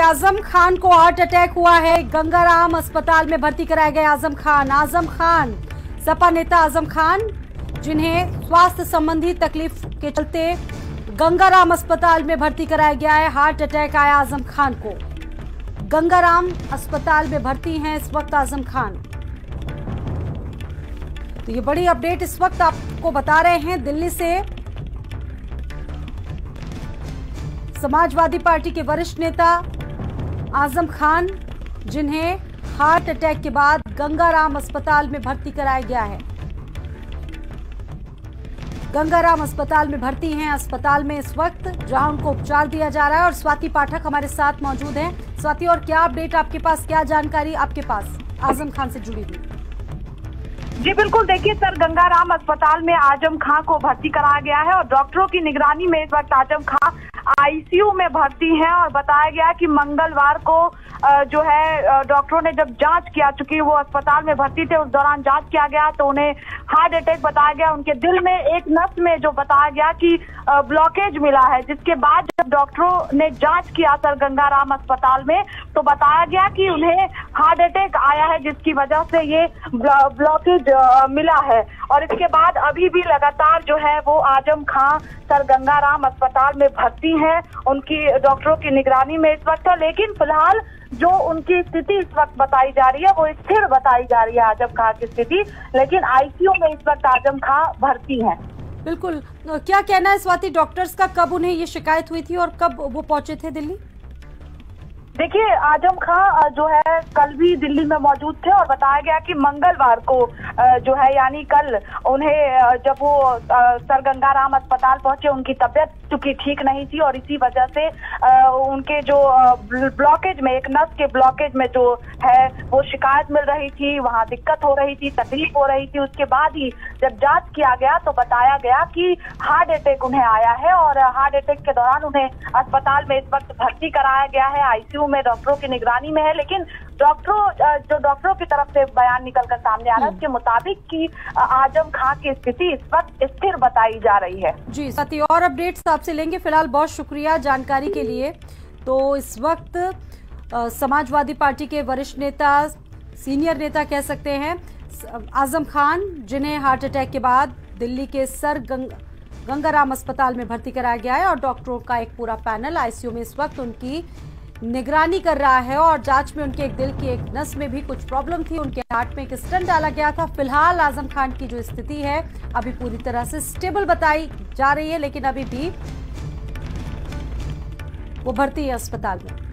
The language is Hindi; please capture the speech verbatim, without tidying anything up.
आजम खान को हार्ट अटैक हुआ है। गंगाराम अस्पताल में भर्ती कराया गया आजम खान। आजम खान सपा नेता आजम खान, जिन्हें स्वास्थ्य संबंधी तकलीफ के चलते गंगाराम अस्पताल में भर्ती कराया गया है। हार्ट अटैक आया आजम खान को। गंगाराम अस्पताल में भर्ती हैं इस वक्त आजम खान। तो ये बड़ी अपडेट इस वक्त आपको बता रहे हैं दिल्ली से। समाजवादी पार्टी के वरिष्ठ नेता आजम खान, जिन्हें हार्ट अटैक के बाद गंगाराम अस्पताल में भर्ती कराया गया है। गंगाराम अस्पताल में भर्ती हैं अस्पताल में इस वक्त, जहां उनको उपचार दिया जा रहा है। और स्वाति पाठक हमारे साथ मौजूद हैं। स्वाति, और क्या अपडेट आपके पास, क्या जानकारी आपके पास आजम खान से जुड़ी हुई? जी बिल्कुल, देखिए सर, गंगाराम अस्पताल में आजम खान को भर्ती कराया गया है और डॉक्टरों की निगरानी में इस वक्त आजम खान आईसीयू में भर्ती हैं। और बताया गया कि मंगलवार को जो है डॉक्टरों ने जब जांच किया, चूंकि वो अस्पताल में भर्ती थे, उस दौरान जांच किया गया तो उन्हें हार्ट अटैक बताया गया। उनके दिल में एक नस में जो बताया गया कि ब्लॉकेज मिला है, जिसके बाद जब डॉक्टरों ने जांच किया सर गंगाराम अस्पताल में, तो बताया गया कि उन्हें हार्ट अटैक आया है, जिसकी वजह से ये ब्लॉकेज मिला है। और इसके बाद अभी भी लगातार जो है वो आजम खान सर गंगाराम अस्पताल में भर्ती हैं, उनकी डॉक्टरों की निगरानी में इस वक्त है। लेकिन फिलहाल जो उनकी स्थिति इस वक्त बताई जा रही है वो स्थिर बताई जा रही है आजम खान की स्थिति, लेकिन आईसीयू में इस वक्त आजम खान भर्ती हैं। बिल्कुल, क्या कहना है स्वाति, डॉक्टर्स का कब उन्हें ये शिकायत हुई थी और कब वो पहुंचे थे दिल्ली? देखिए, आजम खान जो है कल भी दिल्ली में मौजूद थे और बताया गया कि मंगलवार को जो है यानी कल उन्हें, जब वो सर गंगाराम अस्पताल पहुंचे, उनकी तबीयत चूंकि ठीक नहीं थी और इसी वजह से उनके जो ब्लॉकेज में, एक नस के ब्लॉकेज में जो है वो शिकायत मिल रही थी, वहां दिक्कत हो रही थी, तकलीफ हो रही थी। उसके बाद ही जब जांच किया गया तो बताया गया कि हार्ट अटैक उन्हें आया है और हार्ट अटैक के दौरान उन्हें अस्पताल में इस वक्त भर्ती कराया गया है, आईसीयू में डॉक्टरों की निगरानी में है। लेकिन डॉक्टरों जो डॉक्टरों की तरफ से बयान निकलकर सामने आ रहा है उसके मुताबिक कि आजम खान की स्थिति इस वक्त स्थिर बताई जा रही है। जी साथी, और अपडेट्स आपसे लेंगे। फिलहाल बहुत शुक्रिया जानकारी के लिए। तो इस वक्त आ, समाजवादी पार्टी के वरिष्ठ नेता, सीनियर नेता कह सकते हैं, आजम खान, जिन्हें हार्ट अटैक के बाद दिल्ली के सर गंग, गंगाराम अस्पताल में भर्ती कराया गया है और डॉक्टरों का एक पूरा पैनल आईसीयू में इस वक्त उनकी निगरानी कर रहा है। और जांच में उनके एक दिल की एक नस में भी कुछ प्रॉब्लम थी, उनके हार्ट में एक स्टेंट डाला गया था। फिलहाल आजम खान की जो स्थिति है अभी पूरी तरह से स्टेबल बताई जा रही है, लेकिन अभी भी वो भर्ती है अस्पताल में।